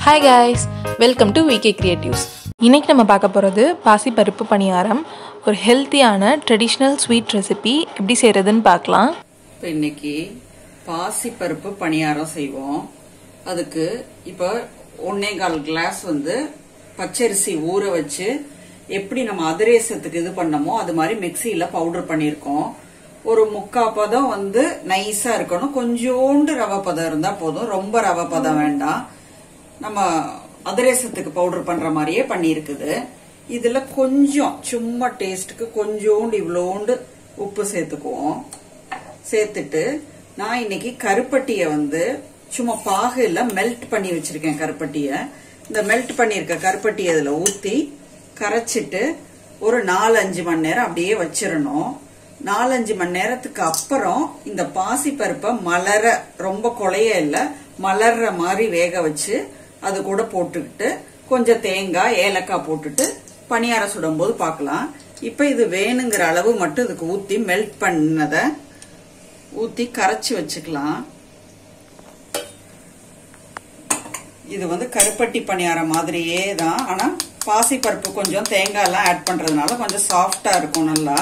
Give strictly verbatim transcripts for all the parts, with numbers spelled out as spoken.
Hi guys, welcome to V K Creatives. இன்னைக்கு நம்ம பார்க்க போகிறது பாசிப்பருப்பு பணியாரம், ஒரு ஹெல்த்தியான ட்ரெடிஷ்னல் ஸ்வீட் ரெசிபி எப்படி செய்கிறதுன்னு பார்க்கலாம். இப்போ இன்னைக்கு பாசிப்பருப்பு பணியாரம் செய்வோம். அதுக்கு இப்போ ஒன்னே கால் கிளாஸ் வந்து பச்சரிசி ஊற வச்சு எப்படி நம்ம அதிரேசத்துக்கு இது பண்ணமோ அது மாதிரி மிக்சியில பவுடர் பண்ணியிருக்கோம். ஒரு முக்கா பதம் வந்து நைஸா இருக்கணும், கொஞ்சோண்டு ரவை பதம் இருந்தா போதும், ரொம்ப ரவை பதம் வேண்டாம். நம்ம அதிரேசத்துக்கு பவுடர் பண்ற மாதிரியே பண்ணிருக்குது. இதுல கொஞ்சம் சும்மா டேஸ்டுக்கு கொஞ்சோண்டு இவ்வளோண்டு உப்பு சேர்த்துக்குவோம். சேர்த்துட்டு நான் இன்னைக்கு கருப்பட்டிய வந்து சும்மா பாகுல மெல்ட் பண்ணி வச்சிருக்கேன். கருப்பட்டிய இந்த மெல்ட் பண்ணிருக்க கருப்பட்டிய இதுல ஊத்தி கரைச்சிட்டு ஒரு நாலு அஞ்சு மணி நேரம் அப்படியே வச்சிடணும். நாலஞ்சு மணி நேரத்துக்கு அப்புறம் இந்த பாசி பருப்பை மலர, ரொம்ப கொலைய இல்ல, மலர்ற மாதிரி வேக வச்சு அது கூட போட்டுக்கிட்டு கொஞ்சம் தேங்காய் ஏலக்காய் போட்டுட்டு பணியாரம் சுடும் போது பார்க்கலாம். இப்ப இது வேணுங்கிற அளவு மட்டும் இதுக்கு ஊத்தி மெல்ட் பண்ணத ஊத்தி கரைச்சி வச்சுக்கலாம். இது வந்து கருப்பட்டி பணியாரம் மாதிரியே தான், ஆனா பாசி பருப்பு கொஞ்சம் தேங்காய் எல்லாம் ஆட் பண்றதுனால கொஞ்சம் சாஃப்டா இருக்கும். நல்லா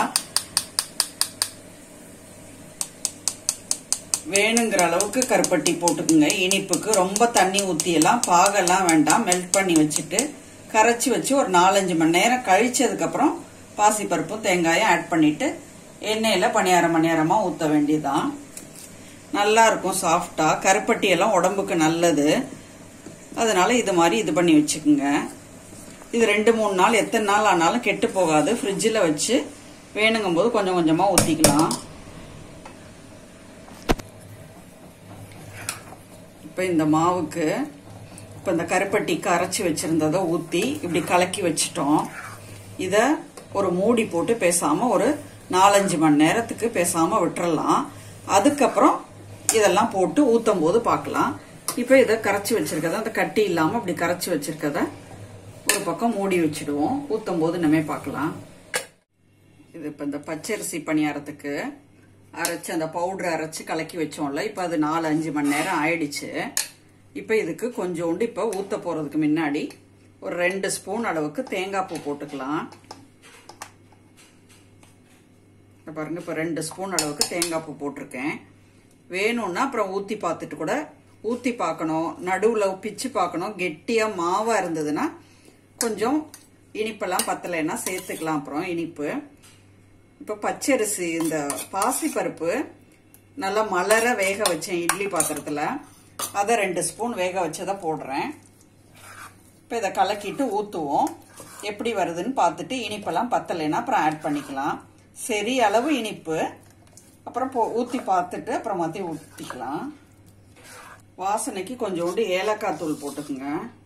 வேணுங்கிற அளவுக்கு கருப்பட்டி போட்டுக்குங்க. இனிப்புக்கு ரொம்ப தண்ணி ஊத்தி எல்லாம் பாகெல்லாம் வேண்டாம். மெல்ட் பண்ணி வச்சுட்டு கரைச்சி வச்சு ஒரு நாலஞ்சு மணி நேரம் கழிச்சதுக்கு அப்புறம் பாசி பருப்பும் தேங்காயும் ஆட் பண்ணிட்டு எண்ணெயில பணியாரம் பணியாரமா ஊத்த வேண்டியதுதான். நல்லா இருக்கும் சாஃப்டா. கருப்பட்டி எல்லாம் உடம்புக்கு நல்லது, அதனால இது மாதிரி இது பண்ணி வச்சுக்குங்க. இது ரெண்டு மூணு நாள் எத்தனை நாள் ஆனாலும் கெட்டு போகாது. ஃப்ரிட்ஜில் வச்சு வேணுங்கும் போது கொஞ்சம் கொஞ்சமா ஊத்திக்கலாம். இப்ப இந்த மாவுக்கு இப்ப இந்த கருப்பட்டி கரைச்சி வச்சிருந்ததை ஊத்தி இப்படி கலக்கி வச்சிட்டோம். இத ஒரு மூடி போட்டு பேசாம ஒரு நாலஞ்சு மணி நேரத்துக்கு பேசாம விட்டுறலாம். அதுக்கப்புறம் இதெல்லாம் போட்டு ஊத்தும் போது பார்க்கலாம். இப்ப இத கரைச்சி வச்சிருக்கத, அந்த கட்டி இல்லாம இப்படி கரைச்சி வச்சிருக்கத ஒரு பக்கம் மூடி வச்சிடுவோம். ஊத்தும் போது நம்ம பார்க்கலாம். இது இப்ப இந்த பச்சரிசி பணியாரத்துக்கு அரைச்சு அந்த பவுடர் அரைச்சு கலக்கி வச்சோம்ல, இப்ப அது நாலு அஞ்சு மணி நேரம் ஆயிடுச்சு. இப்ப இதுக்கு கொஞ்சோண்டு இப்ப ஊத்த போறதுக்கு முன்னாடி ஒரு ரெண்டு ஸ்பூன் அளவுக்கு தேங்காய் பூ போட்டுக்கலாம். பாருங்க, இப்ப ரெண்டு ஸ்பூன் அளவுக்கு தேங்காய் பூ போட்டிருக்கேன். வேணும்னா அப்புறம் ஊத்தி பார்த்துட்டு கூட ஊத்தி பார்க்கணும், நடுவுல பிச்சு பார்க்கணும். கெட்டியா மாவா இருந்ததுன்னா கொஞ்சம் இனிப்பெல்லாம் பத்தலைன்னா சேர்த்துக்கலாம் அப்புறம் இனிப்பு. இப்ப பச்சரிசி இந்த பாசி பருப்பு நல்லா மலர வேக வச்சேன் இட்லி பாத்திரத்துல, அதை ரெண்டு ஸ்பூன் வேக வச்சதை போடுறேன். இப்ப இதை கலக்கிட்டு ஊத்துவோம். எப்படி வருதுன்னு பார்த்துட்டு இனிப்பெல்லாம் பத்தலைன்னா அப்புறம் ஆட் பண்ணிக்கலாம். சரி அளவு இனிப்பு அப்புறம் ஊத்தி பார்த்துட்டு அப்புறம் மாத்தி ஊத்திக்கலாம். வாசனைக்கு கொஞ்சோண்டு ஏலக்காய் தூள் போட்டுக்குங்க.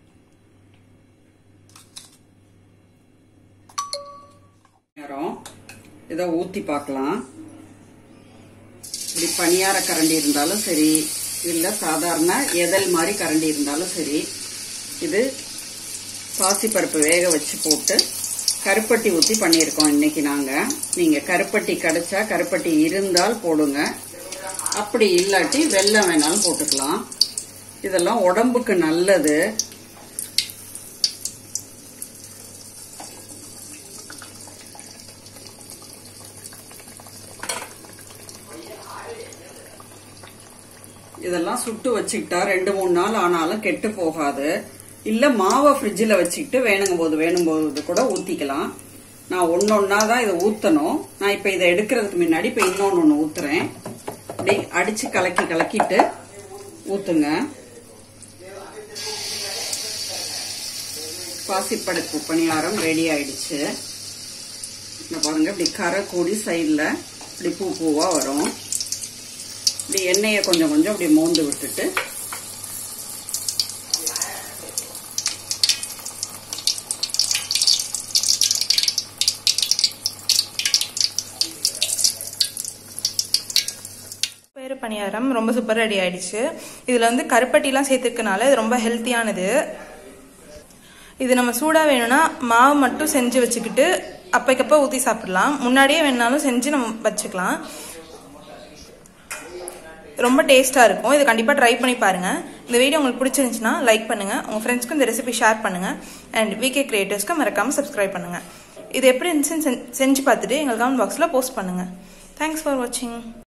இதை ஊத்தி பார்க்கலாம். இப்படி பணியார கரண்டி இருந்தாலும் சரி, இல்ல சாதாரண எதல் மாதிரி கரண்டி இருந்தாலும் சரி, இது பாசிப்பருப்பு வேக வச்சு போட்டு கருப்பட்டி ஊத்தி பண்ணியிருக்கோம் இன்னைக்கு நாங்க. நீங்க கருப்பட்டி கிடைச்சா கருப்பட்டி இருந்தால் போடுங்க, அப்படி இல்லாட்டி வெல்லம் வேணாலும் போட்டுக்கலாம். இதெல்லாம் உடம்புக்கு நல்லது. இதெல்லாம் சுட்டு வச்சுக்கிட்டா ரெண்டு மூணு நாள் ஆனாலும் கெட்டு போகாது. இல்ல மாவை ஃப்ரிட்ஜில் வச்சுக்கிட்டு வேணுங்கும் போது வேணும் போது கூட ஊத்திக்கலாம். நான் ஒன்னொன்னா தான் இதை ஊத்தணும். நான் இப்ப இதை எடுக்கிறதுக்கு முன்னாடி இப்ப இன்னொன்னு ஒண்ணு ஊத்துறேன். அப்படி அடிச்சு கலக்கி கலக்கிட்டு ஊத்துங்க. பாசிப்பருப்பு பணியாரம் ரெடி ஆயிடுச்சு. பாருங்க, இப்படி கரை கூடி சைட்ல இப்படி பூ பூவா வரும். இப்படி எண்ணெயை கொஞ்சம் கொஞ்சம் அப்படி மோந்து விட்டுட்டு பேரு பணியாரம் ரொம்ப சூப்பர் ரெடி ஆயிடுச்சு. இதுல வந்து கருப்பட்டிலாம் சேர்த்துக்கனால இது ரொம்ப ஹெல்த்தியானது. இது நம்ம சூடா வேணும்னா மாவு மட்டும் செஞ்சு வச்சுக்கிட்டு அப்பைக்கப்ப ஊத்தி சாப்பிடலாம். முன்னாடியே வேணாலும் செஞ்சு நம்ம வச்சுக்கலாம். ரொம்ப டேஸ்ட்டாக இருக்கும். இது கண்டிப்பாக ட்ரை பண்ணி பாருங்கள். இந்த வீடியோ உங்களுக்கு பிடிச்சிருந்துச்சுன்னா லைக் பண்ணுங்கள், உங்கள் ஃப்ரெண்ட்ஸ்க்கு இந்த ரெசிபி ஷேர் பண்ணுங்கள், அண்ட் விகே கிரியேட்டர்ஸ்க்கு மறக்காமல் சப்ஸ்கிரைப் பண்ணுங்கள். இது எப்படி இருந்துச்சுன்னு செஞ்சு பார்த்துட்டு எங்கள் கமெண்ட் பாக்ஸில் போஸ்ட் பண்ணுங்கள். தேங்க்ஸ் ஃபார் வாட்சிங்.